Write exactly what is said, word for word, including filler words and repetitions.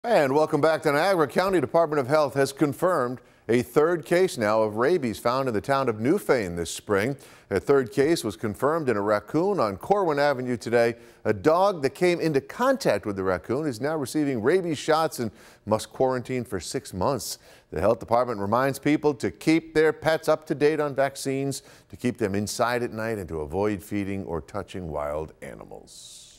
And welcome back to Niagara. County Department of Health has confirmed a third case now of rabies found in the town of Newfane this spring. A third case was confirmed in a raccoon on Corwin Avenue today. A dog that came into contact with the raccoon is now receiving rabies shots and must quarantine for six months. The health department reminds people to keep their pets up to date on vaccines, to keep them inside at night, and to avoid feeding or touching wild animals.